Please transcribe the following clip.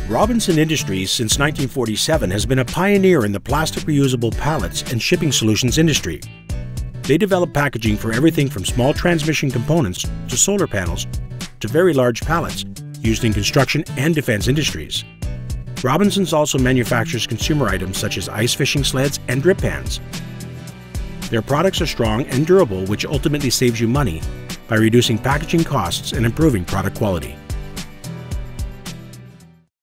Robinson Industries since 1947 has been a pioneer in the plastic reusable pallets and shipping solutions industry. They develop packaging for everything from small transmission components to solar panels to very large pallets used in construction and defense industries. Robinsons also manufactures consumer items such as ice fishing sleds and drip pans. Their products are strong and durable, which ultimately saves you money by reducing packaging costs and improving product quality.